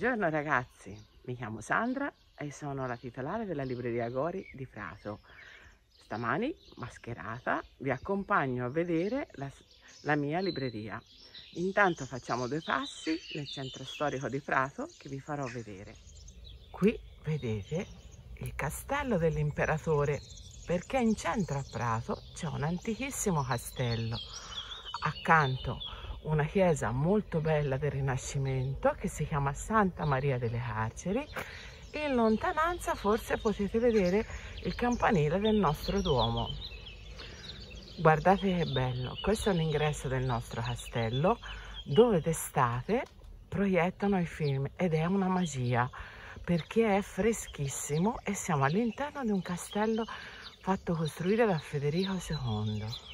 Buongiorno ragazzi, mi chiamo Sandra e sono la titolare della libreria Gori di Prato. Stamani, mascherata, vi accompagno a vedere la mia libreria. Intanto facciamo due passi nel centro storico di Prato che vi farò vedere. Qui vedete il castello dell'imperatore, perché in centro a Prato c'è un antichissimo castello. Accanto una chiesa molto bella del Rinascimento che si chiama Santa Maria delle Carceri. In lontananza forse potete vedere il campanile del nostro Duomo. Guardate che bello, questo è l'ingresso del nostro castello dove d'estate proiettano i film ed è una magia perché è freschissimo e siamo all'interno di un castello fatto costruire da Federico II.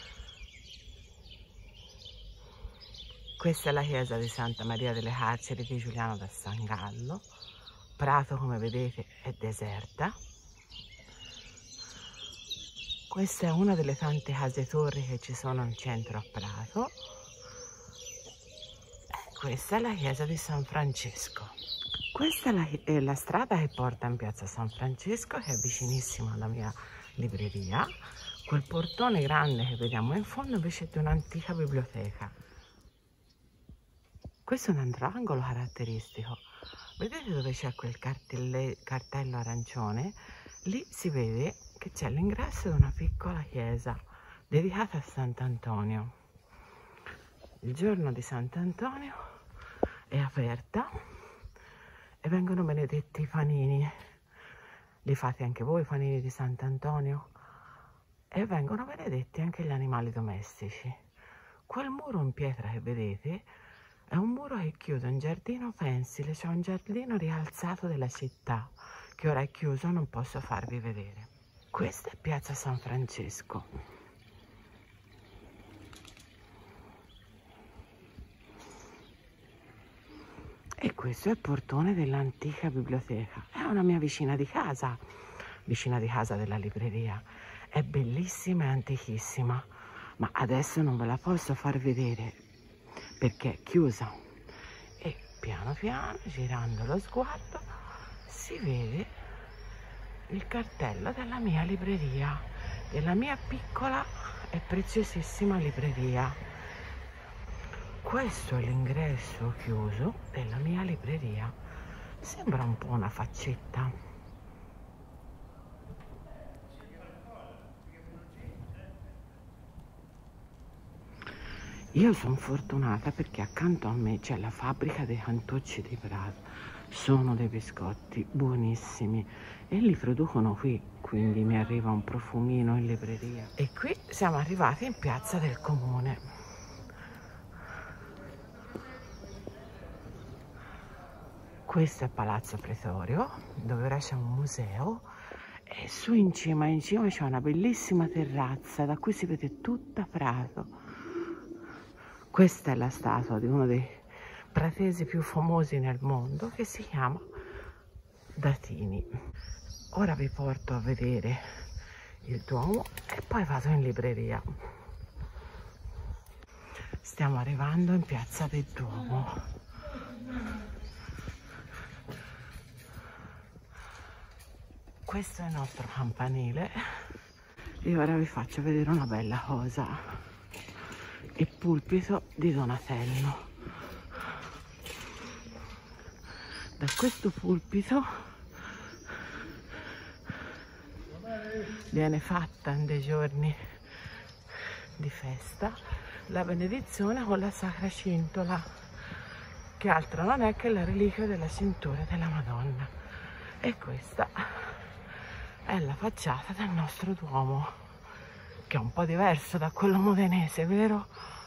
Questa è la chiesa di Santa Maria delle Carceri di Giuliano da San Gallo. Prato, come vedete, è deserta. Questa è una delle tante case torri che ci sono in centro a Prato. E questa è la chiesa di San Francesco. Questa è la strada che porta in piazza San Francesco, che è vicinissima alla mia libreria. Quel portone grande che vediamo in fondo invece è di un'antica biblioteca. Questo è un altro angolo caratteristico. Vedete dove c'è quel cartello arancione? Lì si vede che c'è l'ingresso di una piccola chiesa dedicata a Sant'Antonio. Il giorno di Sant'Antonio è aperta e vengono benedetti i panini. Li fate anche voi i panini di Sant'Antonio? E vengono benedetti anche gli animali domestici. Quel muro in pietra che vedete è un muro che chiude un giardino pensile, cioè un giardino rialzato della città, che ora è chiuso, non posso farvi vedere. Questa è piazza San Francesco. E questo è il portone dell'antica biblioteca. È una mia vicina di casa della libreria. È bellissima e antichissima, ma adesso non ve la posso far vedere perché è chiusa. E piano piano, girando lo sguardo, si vede il cartello della mia libreria, della mia piccola e preziosissima libreria. Questo è l'ingresso chiuso della mia libreria. Sembra un po' una faccetta. Io sono fortunata perché accanto a me c'è la fabbrica dei Cantucci di Prato. Sono dei biscotti buonissimi e li producono qui, quindi mi arriva un profumino in libreria. E qui siamo arrivati in piazza del Comune. Questo è Palazzo Pretorio, dove ora c'è un museo e su in cima c'è una bellissima terrazza da cui si vede tutta Prato. Questa è la statua di uno dei pratesi più famosi nel mondo che si chiama Datini. Ora vi porto a vedere il Duomo e poi vado in libreria. Stiamo arrivando in piazza del Duomo. Questo è il nostro campanile e ora vi faccio vedere una bella cosa. Il pulpito di Donatello. Da questo pulpito viene fatta in dei giorni di festa la benedizione con la Sacra Cintola, che altro non è che la reliquia della cintura della Madonna. E questa è la facciata del nostro Duomo, che è un po' diverso da quello modenese, vero?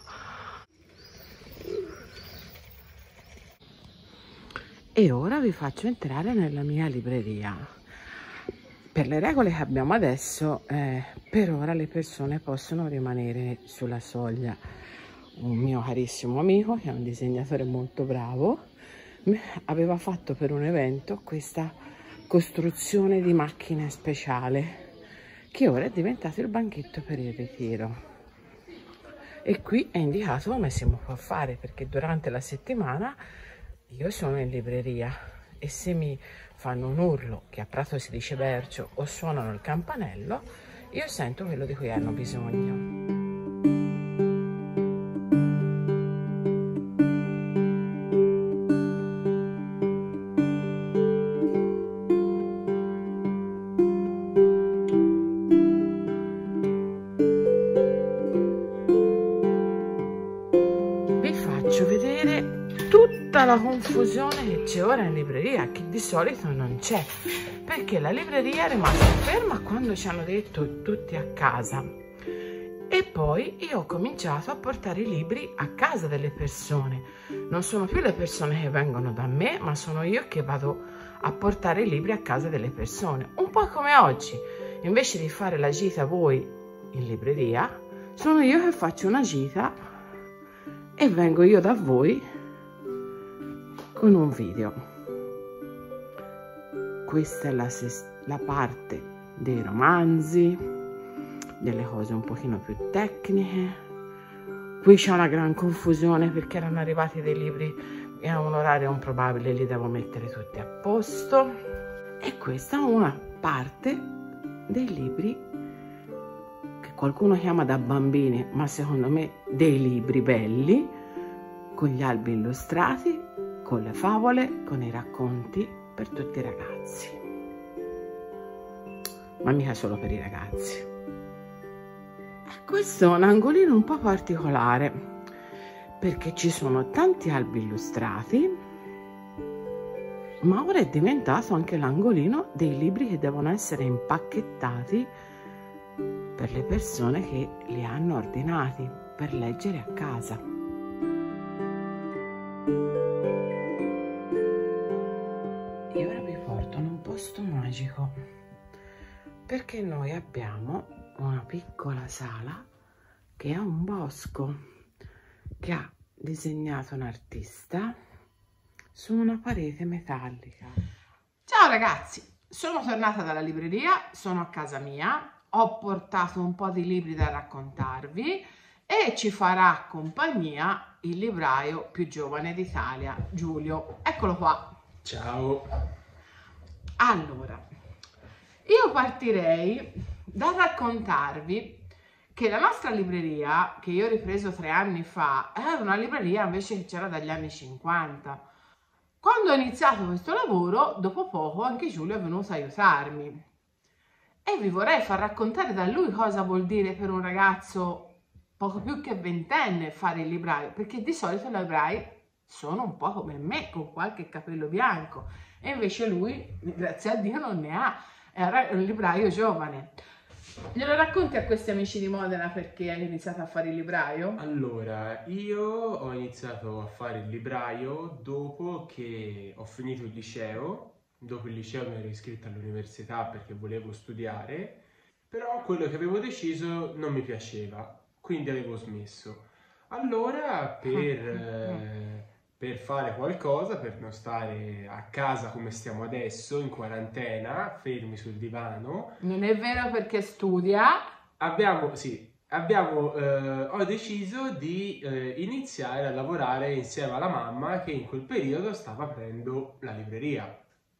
E ora vi faccio entrare nella mia libreria. Per le regole che abbiamo adesso, per ora le persone possono rimanere sulla soglia. Un mio carissimo amico, che è un disegnatore molto bravo, aveva fatto per un evento questa costruzione di macchine speciale, che ora è diventato il banchetto per il ritiro. E qui è indicato come si può fare, perché durante la settimana Io sono in libreria e se mi fanno un urlo, che a Prato si dice bercio, o suonano il campanello, io sento quello di cui hanno bisogno. Vi faccio vedere tutta la confusione che c'è ora in libreria, che di solito non c'è, perché la libreria è rimasta ferma quando ci hanno detto tutti a casa. E poi io ho cominciato a portare i libri a casa delle persone. Non sono più le persone che vengono da me, ma sono io che vado a portare i libri a casa delle persone. Un po' come oggi, invece di fare la gita voi in libreria, sono io che faccio una gita e vengo io da voi con un video. Questa è la parte dei romanzi, delle cose un pochino più tecniche. Qui c'è una gran confusione perché erano arrivati dei libri e a un orario improbabile li devo mettere tutti a posto. E questa è una parte dei libri che qualcuno chiama da bambini, ma secondo me dei libri belli, con gli albi illustrati, con le favole, con i racconti per tutti i ragazzi, ma mica solo per i ragazzi. Questo è un angolino un po' particolare perché ci sono tanti albi illustrati, ma ora è diventato anche l'angolino dei libri che devono essere impacchettati per le persone che li hanno ordinati per leggere a casa. E ora vi porto in un posto magico perché noi abbiamo una piccola sala che è un bosco che ha disegnato un artista su una parete metallica. Ciao ragazzi, sono tornata dalla libreria, sono a casa mia, ho portato un po' di libri da raccontarvi e ci farà compagnia il libraio più giovane d'Italia, Giulio. Eccolo qua. Ciao. Allora, io partirei da raccontarvi che la nostra libreria, che io ho ripreso 3 anni fa, era una libreria invece che c'era dagli anni 50. Quando ho iniziato questo lavoro, dopo poco anche Giulio è venuto a aiutarmi. E vi vorrei far raccontare da lui cosa vuol dire per un ragazzo poco più che ventenne fare il libraio, perché di solito i librai sono un po' come me, con qualche capello bianco, e invece lui, grazie a Dio, non ne ha, era un libraio giovane. Glielo racconti a questi amici di Modena perché hai iniziato a fare il libraio? Allora, io ho iniziato a fare il libraio dopo che ho finito il liceo. Dopo il liceo mi ero iscritto all'università perché volevo studiare, però quello che avevo deciso non mi piaceva, quindi avevo smesso. Allora, per fare qualcosa, per non stare a casa come stiamo adesso, in quarantena, fermi sul divano. Non è vero perché studia. Ho deciso di iniziare a lavorare insieme alla mamma che in quel periodo stava aprendo la libreria.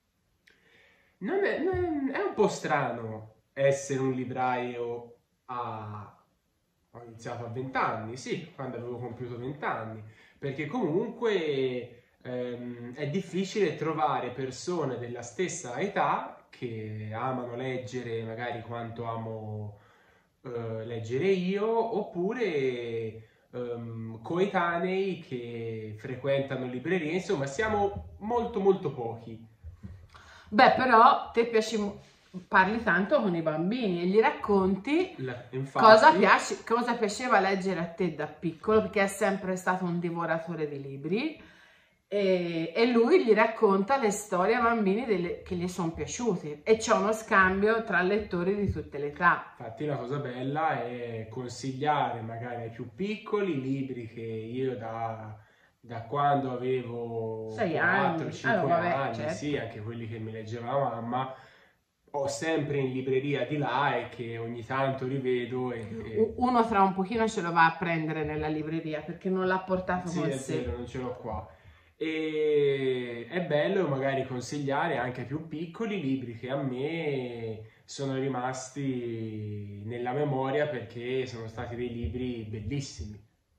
È un po' strano essere un libraio Ho iniziato a 20 anni, sì, quando avevo compiuto 20 anni, perché comunque è difficile trovare persone della stessa età che amano leggere magari quanto amo leggere io, oppure coetanei che frequentano librerie, insomma siamo molto molto pochi. Beh, però te parli tanto con i bambini e gli racconti cosa piaceva leggere a te da piccolo, perché è sempre stato un divoratore di libri, e lui gli racconta le storie ai bambini che gli sono piaciuti, e c'è uno scambio tra lettori di tutte le età. Infatti la cosa bella è consigliare magari ai più piccoli libri che io da quando avevo 4-5 anni, certo. Sì, anche quelli che mi leggeva la mamma, ho sempre in libreria di là e che ogni tanto rivedo. Uno tra un pochino ce lo va a prendere nella libreria perché non l'ha portato con sé. Sì, è vero, non ce l'ho qua. E è bello magari consigliare anche ai più piccoli libri che a me sono rimasti nella memoria perché sono stati dei libri bellissimi.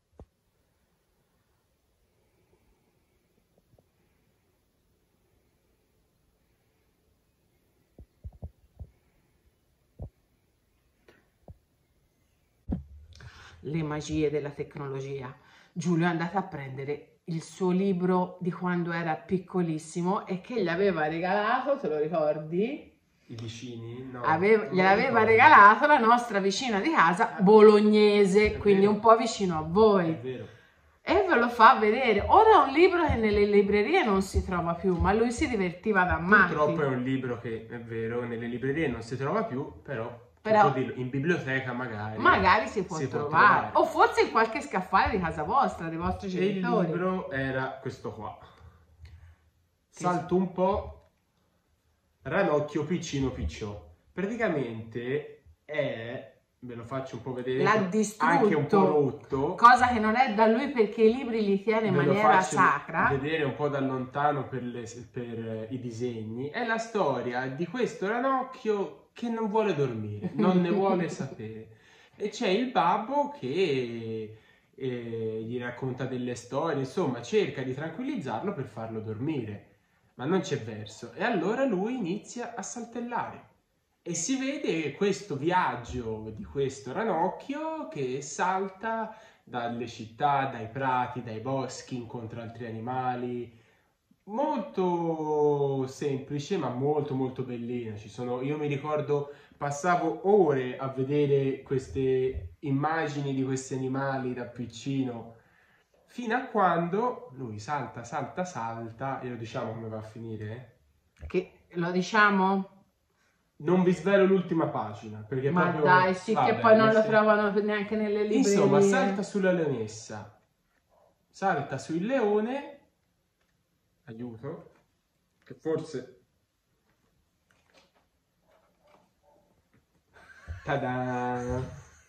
Le magie della tecnologia. Giulio è andato a prendere il suo libro di quando era piccolissimo e che gli aveva regalato, te lo ricordi? I vicini? No, Gliel'aveva regalato la nostra vicina di casa bolognese, quindi un po' vicino a È voi. vero. E ve lo fa vedere. Ora è un libro che nelle librerie non si trova più, ma lui si divertiva da matti. Purtroppo è un libro che, è vero, nelle librerie non si trova più, però in biblioteca magari si può trovare. O forse in qualche scaffale di casa vostra, dei vostri E genitori. il libro era questo qua. Salto un po'. Ranocchio piccino picciò. Praticamente ve lo faccio un po' vedere, L'ha distrutto, anche un po' rotto. Cosa che non è da lui perché i libri li tiene in maniera sacra. Vedere un po' da lontano per i disegni. È la storia di questo ranocchio che non vuole dormire, non ne vuole sapere. E c'è il babbo che gli racconta delle storie, insomma cerca di tranquillizzarlo per farlo dormire. Ma non c'è verso. E allora lui inizia a saltellare. E si vede questo viaggio di questo ranocchio che salta dalle città, dai prati, dai boschi, incontra altri animali. Molto semplice, ma molto molto bellina. Io mi ricordo, passavo ore a vedere queste immagini di questi animali da piccino. Fino a quando lui salta, e lo diciamo come va a finire? Che lo diciamo? Non vi svelo l'ultima pagina, perché Ma proprio... dai, sì, che poi non lo trovano neanche nelle librerie. Insomma, salta sulla leonessa, salta sul leone, aiuto, che forse... Tada!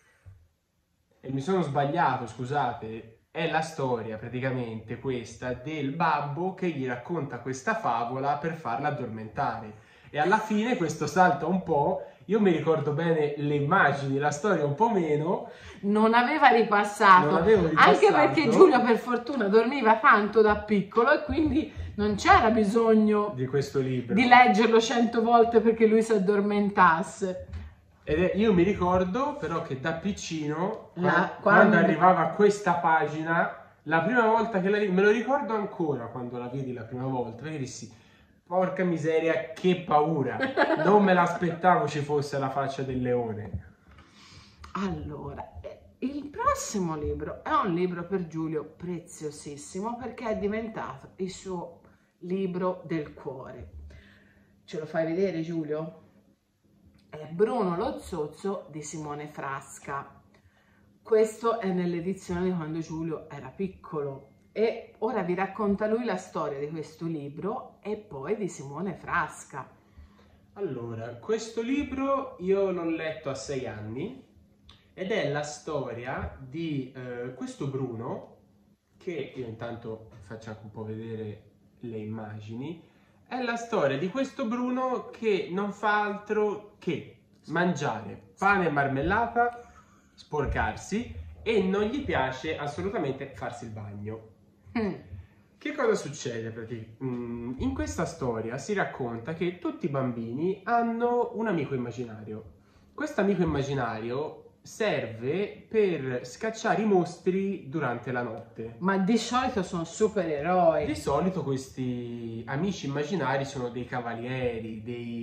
E mi sono sbagliato, scusate. È la storia praticamente questa del babbo che gli racconta questa favola per farla addormentare. E alla fine questo salta un po', io mi ricordo bene le immagini, la storia un po' meno. Non avevo ripassato. Anche perché Giulio per fortuna dormiva tanto da piccolo e quindi non c'era bisogno di questo libro, di leggerlo 100 volte perché lui si addormentasse. Io mi ricordo però che da piccino, quando arrivava a questa pagina, la prima volta che me lo ricordo ancora quando la vidi la prima volta, perché dissi, porca miseria, che paura, non me l'aspettavo ci fosse la faccia del leone. Allora, il prossimo libro è un libro per Giulio preziosissimo perché è diventato il suo libro del cuore. Ce lo fai vedere, Giulio? È Bruno lo zozzo di Simone Frasca. Questo è nell'edizione di quando Giulio era piccolo e ora vi racconta lui la storia di questo libro e poi di Simone Frasca. Allora, questo libro io l'ho letto a 6 anni ed è la storia di questo Bruno, che io intanto faccio anche un po' vedere le immagini. È la storia di questo Bruno che non fa altro che mangiare pane e marmellata, sporcarsi e non gli piace assolutamente farsi il bagno. Che cosa succede? In questa storia si racconta che tutti i bambini hanno un amico immaginario. Questo amico immaginario serve per scacciare i mostri durante la notte. Ma di solito sono supereroi. Di solito questi amici immaginari sono dei cavalieri,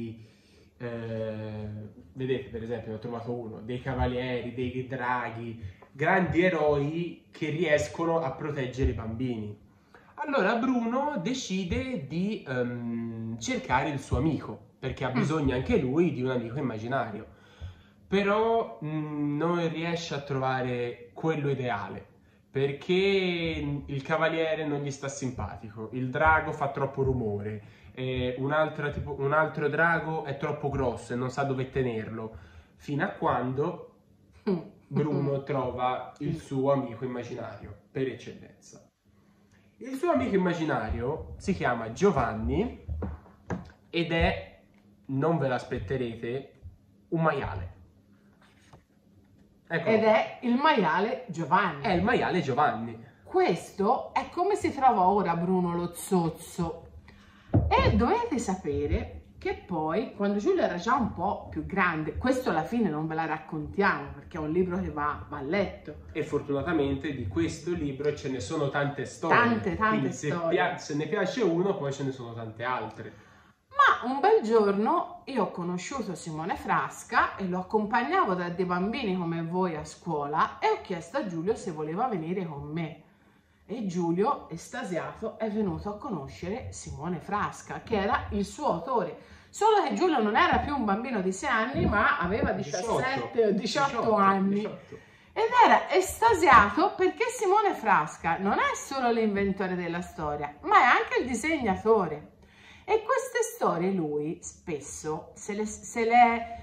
vedete per esempio, ne ho trovato uno, dei cavalieri, dei draghi, grandi eroi che riescono a proteggere i bambini. Allora Bruno decide di cercare il suo amico, perché ha bisogno anche lui di un amico immaginario. Però non riesce a trovare quello ideale, perché il cavaliere non gli sta simpatico, il drago fa troppo rumore, un altro drago è troppo grosso e non sa dove tenerlo, fino a quando Bruno trova il suo amico immaginario per eccellenza. Il suo amico immaginario si chiama Giovanni ed è, non ve l'aspetterete, un maiale. Eccolo. Ed è il maiale Giovanni. È il maiale Giovanni. Questo è come si trova ora Bruno lo zozzo. E dovete sapere che poi, quando Giulio era già un po' più grande, questo alla fine non ve la raccontiamo perché è un libro che va letto. E fortunatamente di questo libro ce ne sono tante storie. Tante Quindi storie. se ne piace uno, poi ce ne sono tante altre. Ma un bel giorno io ho conosciuto Simone Frasca e lo accompagnavo da dei bambini come voi a scuola e ho chiesto a Giulio se voleva venire con me. E Giulio, estasiato, è venuto a conoscere Simone Frasca, che era il suo autore. Solo che Giulio non era più un bambino di 6 anni, ma aveva 17 o 18 anni. 18. Ed era estasiato perché Simone Frasca non è solo l'inventore della storia, ma è anche il disegnatore. E queste storie lui spesso le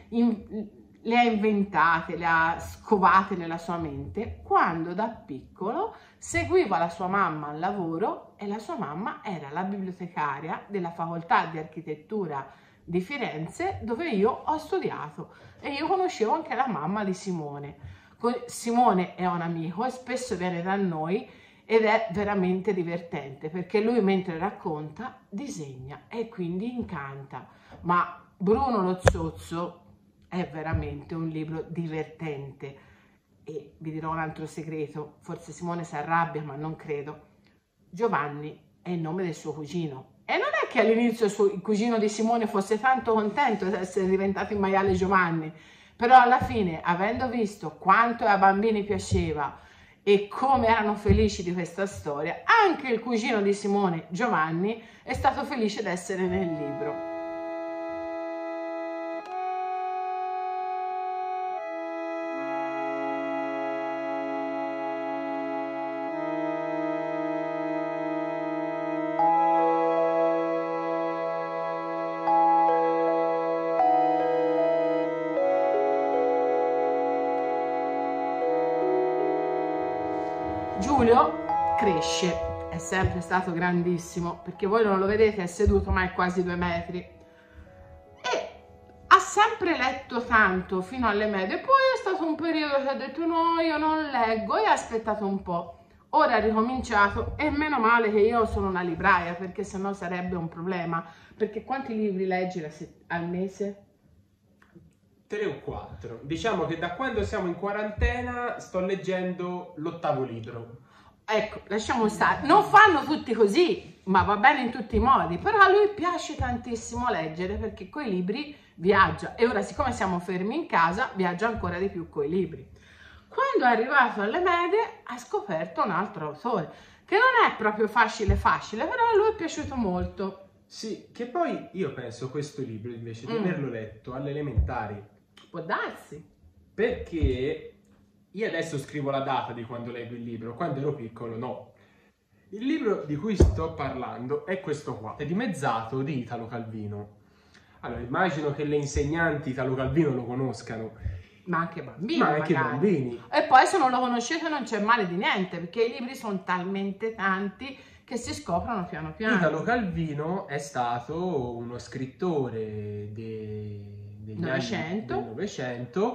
ha inventate, le ha scovate nella sua mente quando da piccolo seguiva la sua mamma al lavoro e la sua mamma era la bibliotecaria della facoltà di architettura di Firenze dove io ho studiato e io conoscevo anche la mamma di Simone. Simone è un amico e spesso viene da noi ed è veramente divertente perché lui mentre racconta disegna e quindi incanta. Ma Bruno lo zozzo è veramente un libro divertente e vi dirò un altro segreto, forse Simone si arrabbia ma non credo. Giovanni è il nome del suo cugino e non è che all'inizio il cugino di Simone fosse tanto contento di essere diventato il maiale Giovanni, però alla fine avendo visto quanto ai bambini piaceva e come erano felici di questa storia, anche il cugino di Simone, Giovanni, è stato felice di essere nel libro. Giulio cresce, è sempre stato grandissimo, perché voi non lo vedete, è seduto ma è quasi 2 metri. E ha sempre letto tanto fino alle medie, poi è stato un periodo che ha detto no, io non leggo e ha aspettato un po'. Ora ha ricominciato e meno male che io sono una libraia, perché sennò sarebbe un problema. Perché quanti libri leggi al mese? 3 o 4. Diciamo che da quando siamo in quarantena sto leggendo l'8º libro. Ecco, lasciamo stare. Non fanno tutti così, ma va bene in tutti i modi. Però a lui piace tantissimo leggere perché coi libri viaggia. E ora, siccome siamo fermi in casa, viaggia ancora di più coi libri. Quando è arrivato alle medie, ha scoperto un altro autore, che non è proprio facile, però a lui è piaciuto molto. Sì, che poi io penso questo libro invece di averlo letto alle elementari. Può darsi. Perché io adesso scrivo la data di quando leggo il libro, quando ero piccolo no. Il libro di cui sto parlando è questo qua, è Dimezzato di Italo Calvino. Allora, immagino che le insegnanti Italo Calvino lo conoscano. Ma anche bambini, Ma anche magari. bambini. E poi se non lo conoscete non c'è male di niente, perché i libri sono talmente tanti che si scoprono piano piano. Italo Calvino è stato uno scrittore del Novecento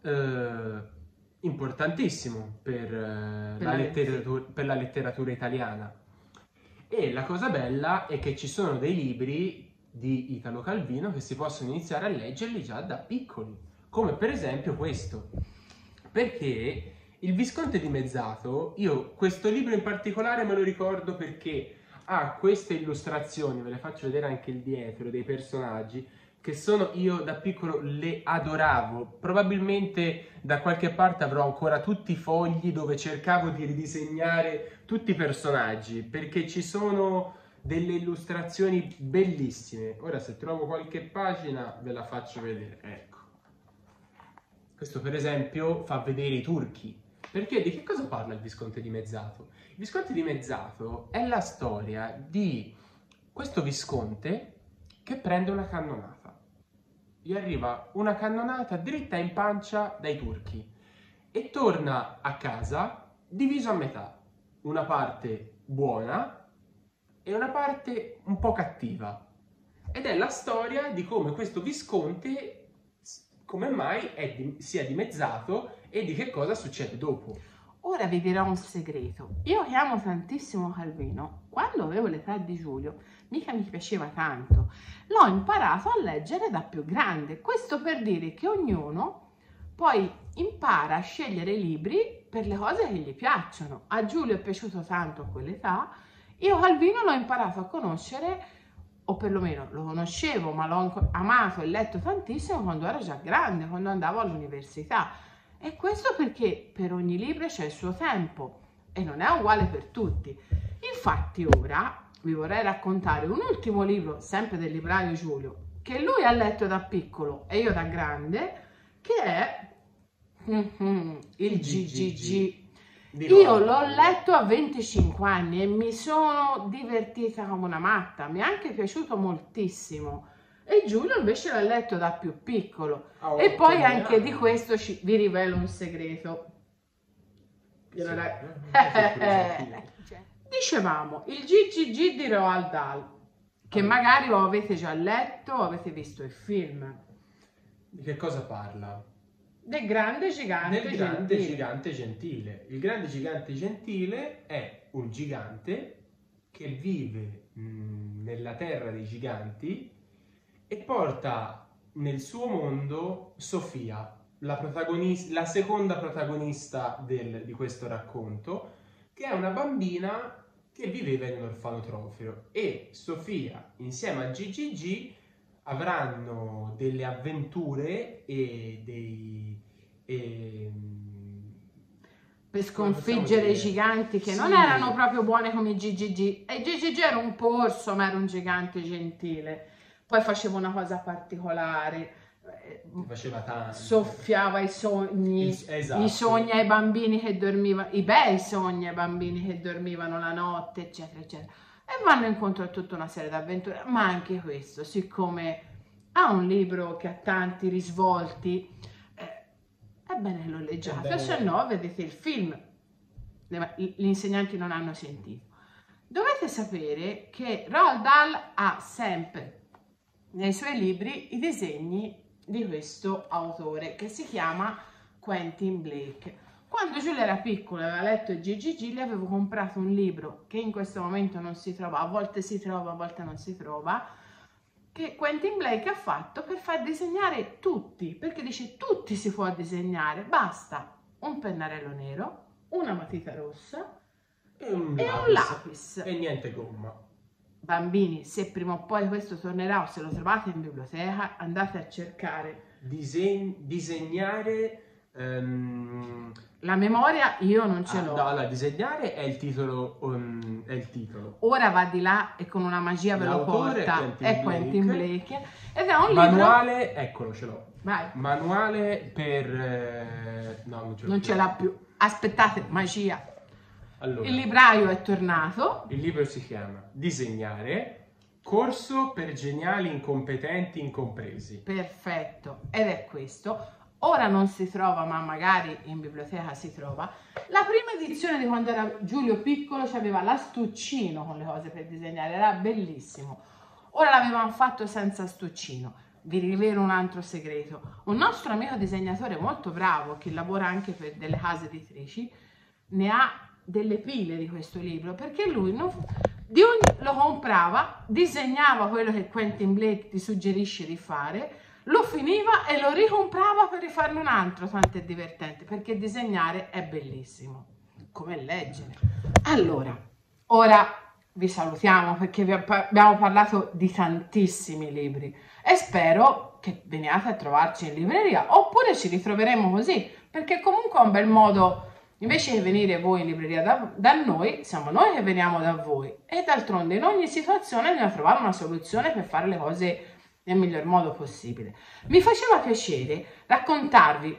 importantissimo per la letteratura italiana. E la cosa bella è che ci sono dei libri di Italo Calvino che si possono iniziare a leggerli già da piccoli, come per esempio questo, perché Il Visconte Dimezzato, io questo libro in particolare me lo ricordo perché ha queste illustrazioni, ve le faccio vedere anche il dietro, dei personaggi, che io da piccolo le adoravo. Probabilmente da qualche parte avrò ancora tutti i fogli dove cercavo di ridisegnare tutti i personaggi, perché ci sono delle illustrazioni bellissime. Ora se trovo qualche pagina ve la faccio vedere, ecco. Questo per esempio fa vedere i turchi. Perché di che cosa parla il Visconte Dimezzato? Il Visconte Dimezzato è la storia di questo visconte che prende una cannonata. Gli arriva una cannonata dritta in pancia dai turchi e torna a casa diviso a metà. Una parte buona e una parte un po' cattiva. Ed è la storia di come questo visconte, come mai sia dimezzato e di che cosa succede dopo. Ora vi dirò un segreto. Io che amo tantissimo Calvino, quando avevo l'età di Giulio, mica mi piaceva tanto. L'ho imparato a leggere da più grande. Questo per dire che ognuno poi impara a scegliere libri per le cose che gli piacciono. A Giulio è piaciuto tanto a quell'età. Io Calvino l'ho imparato a conoscere, o perlomeno lo conoscevo, ma l'ho amato e letto tantissimo quando ero già grande, quando andavo all'università. E questo perché per ogni libro c'è il suo tempo e non è uguale per tutti. Infatti ora vi vorrei raccontare un ultimo libro, sempre del libraio Giulio, che lui ha letto da piccolo e io da grande, che è il GGG. Io l'ho letto a 25 anni e mi sono divertita come una matta, mi è anche piaciuto moltissimo. E Giulio invece l'ha letto da più piccolo. E poi anche di questo vi rivelo un segreto. Dicevamo, il GGG di Roald Dahl, che magari o avete già letto o avete visto il film. Di che cosa parla? Del grande gigante gentile. Il grande gigante gentile è un gigante che vive nella terra dei giganti e porta nel suo mondo Sofia, la seconda protagonista di questo racconto, che è una bambina che viveva in un orfanotrofio, e Sofia insieme a GGG avranno delle avventure per sconfiggere i giganti che non erano proprio buoni come i GGG. E GGG era un porso, ma era un gigante gentile. Poi faceva una cosa particolare, faceva tanto, soffiava i sogni, i sogni ai bambini che dormivano, i bei sogni ai bambini che dormivano la notte, eccetera, eccetera. E vanno incontro a tutta una serie di avventure. Ma anche questo, siccome ha un libro che ha tanti risvolti, ebbene l'ho leggiato, se no vedete il film, gli insegnanti non hanno sentito. Dovete sapere che Roald Dahl ha sempre nei suoi libri i disegni di questo autore che si chiama Quentin Blake. Quando Giulia era piccola e aveva letto il GGG, le avevo comprato un libro che in questo momento non si trova, a volte si trova, a volte non si trova, che Quentin Blake ha fatto per far disegnare tutti, perché dice tutti si può disegnare, basta un pennarello nero, una matita rossa e un lapis e niente gomma. Bambini, se prima o poi questo tornerà o se lo trovate in biblioteca, andate a cercare. Disegnare... La memoria io non ce l'ho. No, allora, disegnare è il titolo. Ora va di là e con una magia ve lo porta. È Quentin Blake. Ed è un manuale, libro... eccolo, ce l'ho. Vai. Manuale per... no, non ce l'ha più. Aspettate, magia. Allora, il libraio è tornato. Il libro si chiama Disegnare, corso per geniali incompetenti incompresi. Perfetto, ed è questo. Ora non si trova, ma magari in biblioteca si trova. La prima edizione di quando era Giulio piccolo c'aveva l'astuccino con le cose per disegnare, era bellissimo. Ora l'avevano fatto senza astuccino. Vi rivelo un altro segreto. Un nostro amico disegnatore molto bravo, che lavora anche per delle case editrici, ne ha delle pile di questo libro, perché lui lo comprava, disegnava quello che Quentin Blake ti suggerisce di fare, lo finiva e lo ricomprava per rifarne un altro, tanto è divertente, perché disegnare è bellissimo, come leggere. Allora, ora vi salutiamo perché abbiamo parlato di tantissimi libri e spero che veniate a trovarci in libreria, oppure ci ritroveremo così, perché comunque è un bel modo, invece che venire voi in libreria da noi, siamo noi che veniamo da voi, e d'altronde in ogni situazione bisogna trovare una soluzione per fare le cose nel miglior modo possibile. Mi faceva piacere raccontarvi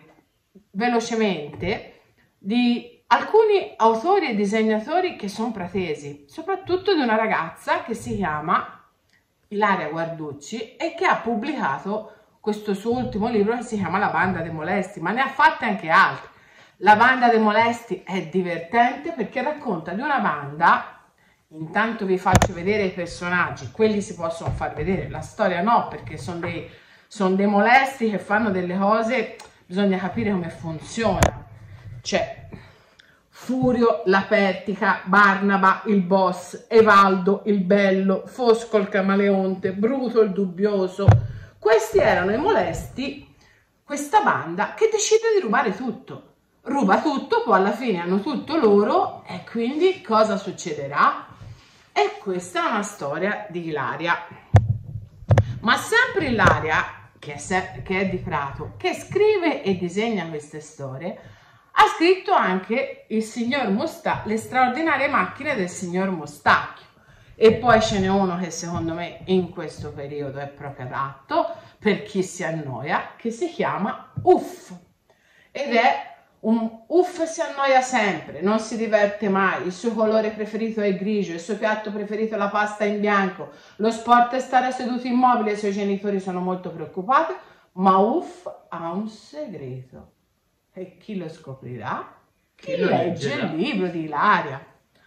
velocemente di alcuni autori e disegnatori che sono pratesi, soprattutto di una ragazza che si chiama Ilaria Guarducci e che ha pubblicato questo suo ultimo libro che si chiama La banda dei molesti, ma ne ha fatte anche altre. La banda dei molesti è divertente perché racconta di una banda Intanto vi faccio vedere i personaggi, quelli si possono far vedere, la storia no, perché sono dei molesti che fanno delle cose, bisogna capire come funziona. C'è Furio, la Pertica, Barnaba, il boss, Evaldo, il bello, Fosco il camaleonte, Bruto il dubbioso. Questi erano i molesti, questa banda che decide di rubare tutto. Ruba tutto, poi alla fine hanno tutto loro e quindi cosa succederà? E questa è una storia di Ilaria. Ma sempre Ilaria, che è di Prato, che scrive e disegna queste storie, ha scritto anche il signor Le straordinarie macchine del signor Mostacchio. E poi ce n'è uno che secondo me in questo periodo è proprio adatto per chi si annoia, che si chiama Uff. Ed è un Uff si annoia sempre, non si diverte mai, il suo colore preferito è il grigio, il suo piatto preferito è la pasta in bianco, lo sport è stare seduto immobile, i suoi genitori sono molto preoccupati, ma Uff ha un segreto. E chi lo scoprirà? Chi legge il libro di Ilaria.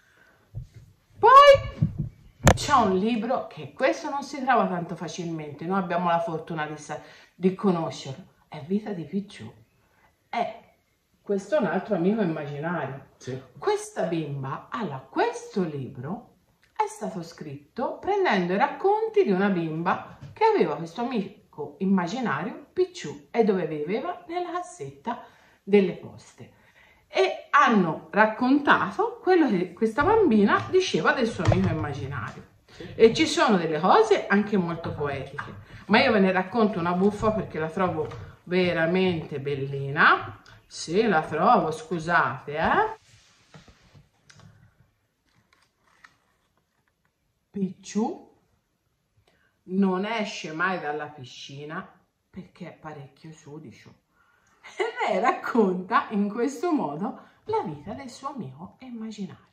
Poi c'è un libro che questo non si trova tanto facilmente, noi abbiamo la fortuna di conoscerlo, è Vita di Picciù. Questo è un altro amico immaginario. Sì. Questa bimba, allora, questo libro è stato scritto prendendo i racconti di una bimba che aveva questo amico immaginario, Picciù, e dove viveva nella cassetta delle poste. E hanno raccontato quello che questa bambina diceva del suo amico immaginario. E ci sono delle cose anche molto poetiche, ma io ve ne racconto una buffa perché la trovo veramente bellina. Sì, la trovo, scusate, Picciù non esce mai dalla piscina perché è parecchio sudicio. E lei racconta in questo modo la vita del suo amico immaginario.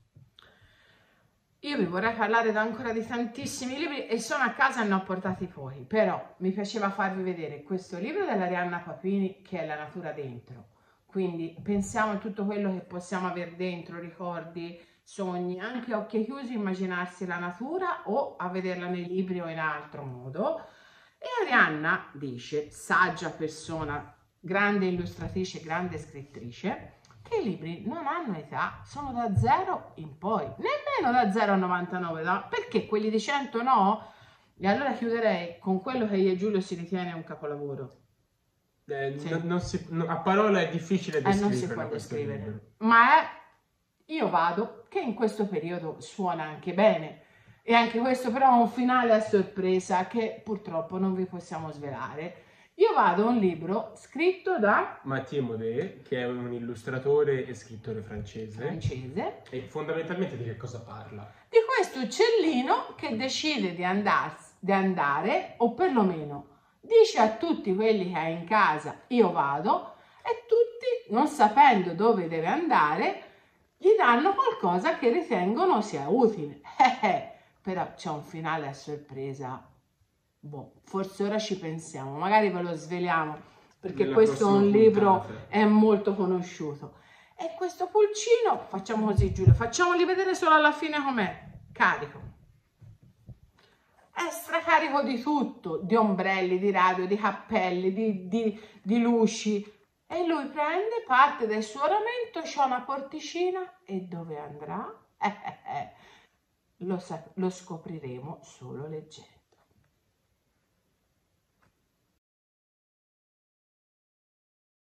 Io vi vorrei parlare ancora di tantissimi libri e sono a casa e ne ho portati pochi, però mi piaceva farvi vedere questo libro dell'Arianna Papini che è La natura dentro. Quindi pensiamo a tutto quello che possiamo avere dentro, ricordi, sogni, anche a occhi chiusi immaginarsi la natura o a vederla nei libri o in altro modo. E Arianna dice, saggia persona, grande illustratrice, grande scrittrice, che i libri non hanno età, sono da 0 in poi, nemmeno da 0 a 99, perché quelli di 100 no? E allora chiuderei con quello che io e Giulio si ritiene un capolavoro. Sì. A parola è difficile descriverlo. Non si può descrivere, ma io vado che in questo periodo suona anche bene. E anche questo però è un finale a sorpresa che purtroppo non vi possiamo svelare. Io vado a un libro scritto da Mathieu Maudet, che è un illustratore e scrittore francese. E fondamentalmente di che cosa parla? Di questo uccellino che decide di andare, o perlomeno dice a tutti quelli che ha in casa io vado, e tutti, non sapendo dove deve andare, gli danno qualcosa che ritengono sia utile. Però c'è un finale a sorpresa. Boh, forse ora ci pensiamo, magari ve lo sveliamo, perché questo è un libro è molto conosciuto. E questo pulcino, facciamo così Giulio, facciamoli vedere solo alla fine com'è, carico. È stracarico di tutto, di ombrelli, di radio, di cappelli, di luci. E lui prende, parte del suo oramento, c'è una porticina e dove andrà? Lo scopriremo solo leggendo.